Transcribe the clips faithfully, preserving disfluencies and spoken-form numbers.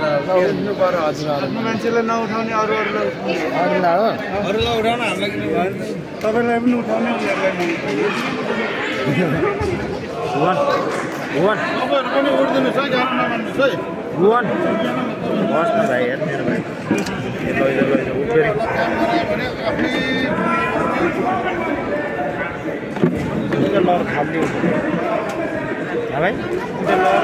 उठ्नु पर्यो हजुरहरु मान्छेले नउठाउने अरु अरुलाई अरुलाई हो अरुलाई उठाउन हामीलाई किन तपाईलाई पनि उठाउने वान वान तपाईहरु पनि उठ्दिनुस् है गाह्रो नमान्नुस् है वान बस न भाइ यार मेरो भाइ लैजा लैजा उठेर त्यो लर खाली हो हा भाइ त्यो लर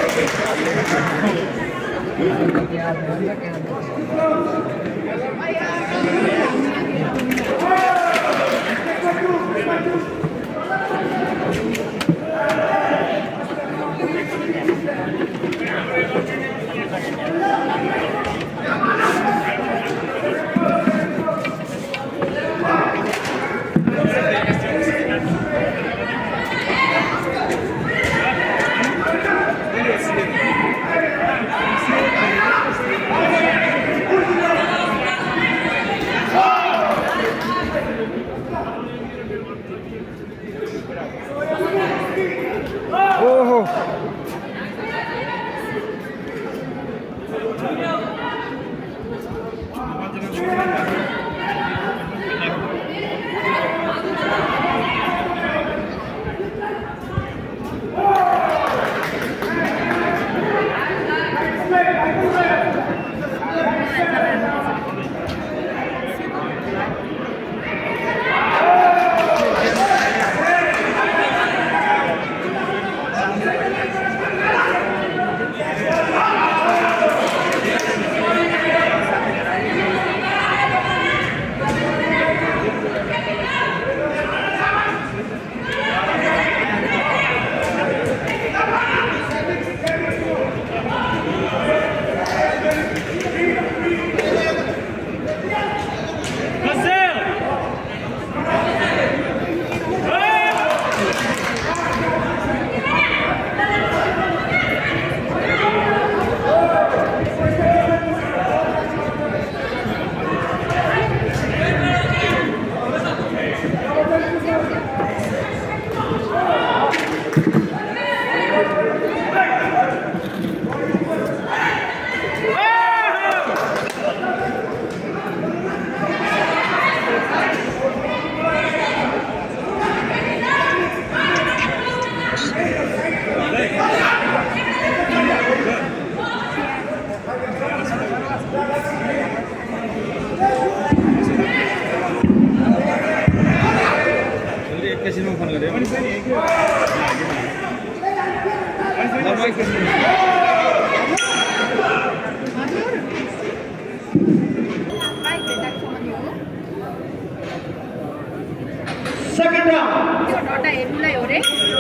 Second down. Dota हेर्नुलाई हो रे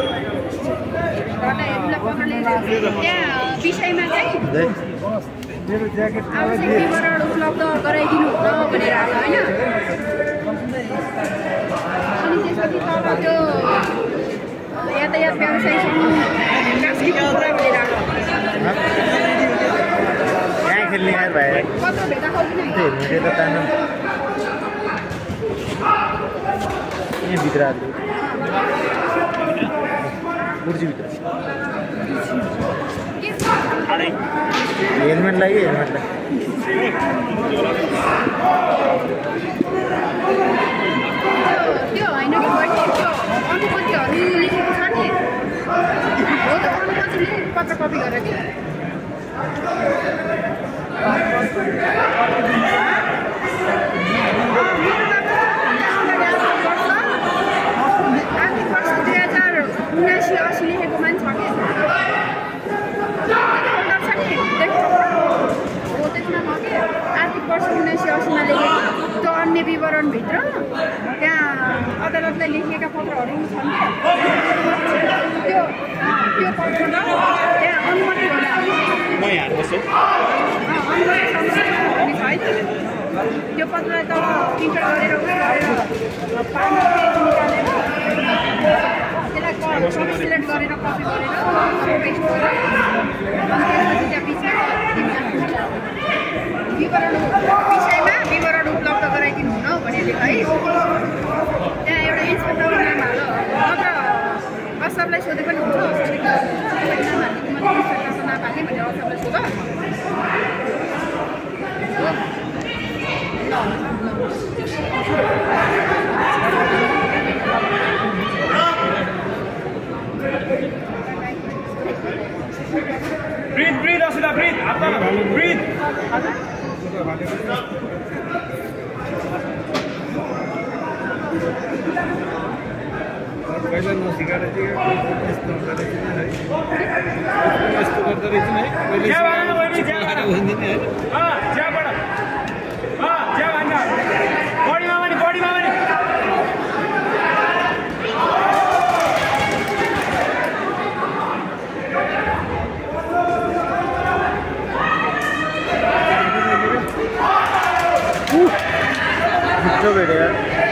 Dota हेर्नुलाई पकड्ने त्यहाँ विषयमा चाहिँ मेरो ज्याकेट आवश्यक विवरण उपलब्ध गराइदिनु न भनेर आयो हैन अनि त्यसपछि तब त्यो यातायात व्यवसाय समूह कास्कीको कुरा भनेर आयो कहाँ खेल्ने यार भाइ पत्र भेट्दा खोज्नु त्यो हेर्नु त तान्नु यहाँ भित्र आयो कुर्सी भित्र हेलमेट लाग्यो हेलमेट लाग्यो त्यो होइन कि बहिनी त्यो अनुमतिहरू लेखेको छ नि हो त अनुमतिले पत्र कपी गरेर कि आर्थिक वर्ष दुई हजार उनासी असी लेखेको मान्छे छ कि हो त्यसमा के आर्थिक वर्ष उन्नाइस सय अस्सीमा लेखेको त्यो अन्य विवरणभित्र त्यहाँ अदालतले लेखिएका पत्रहरू छन् त्यो त्यो पत्र त त्यहाँ अनुमति होला म यहाँ बस्छु त्यो पत्रलाई त प्रिन्ट गरेर पाँच पेज निकालेर त्यसलाई सिलेक्ट गरेर कपी गरेर पेस्ट गरेर त्यसपछि त्यहाँ बिचमा विवरण विषयमा विवरण उपलब्ध गराइदिनु हुन भनेर है त्यहाँ एउटा इन्सपेक्टरको नाम हाल्यो नत्र असरलाई सोधे पनि हुन्छ असरको नाम हालिदिनु मात्रै इन्सपेक्टरको नाम हाल्ने भनेर असरलाई सोध पहिला नसिकाएर चाहिँ यस्तो गर्दो रहेछ है यस्तो गर्दो रहेछ है मिठो भेट्यो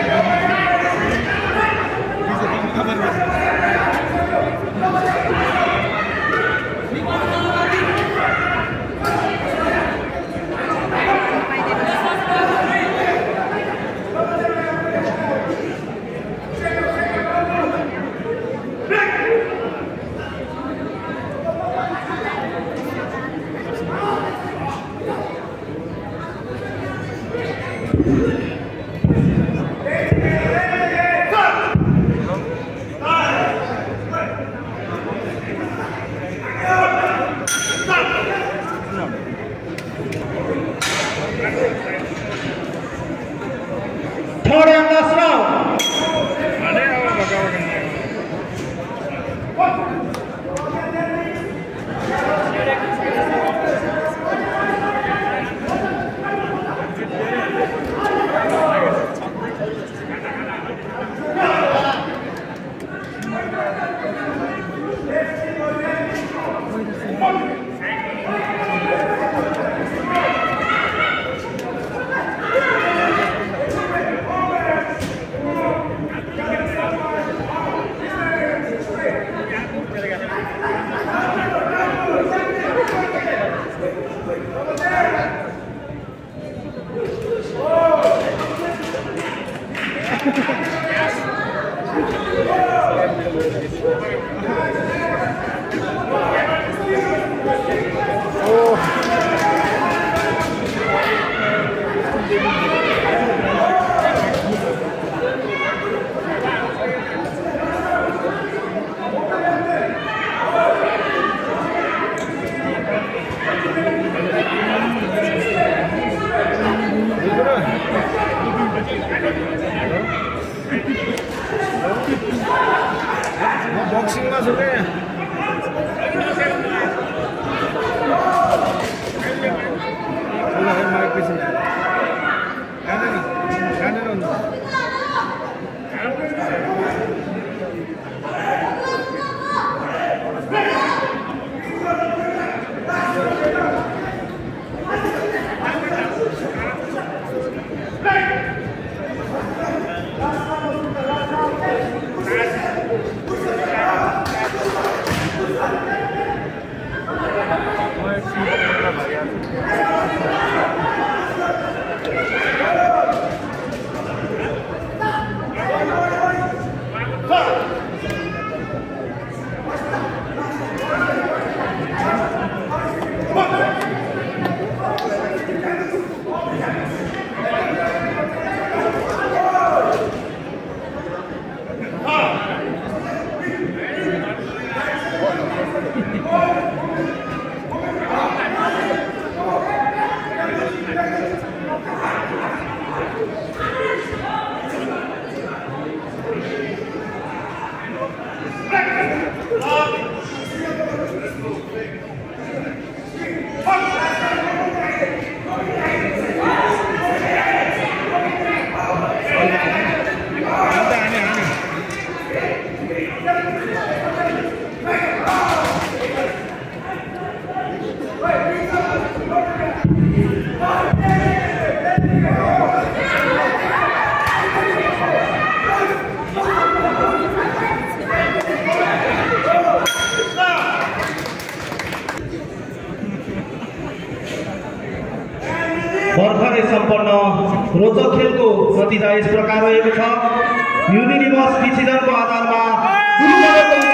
बक्सिङमा छु के भर्खरै सम्पन्न रोचक खेलको नतिजा यस प्रकार रहेको छ। युनिभर्स विच्छेदनको आधारमा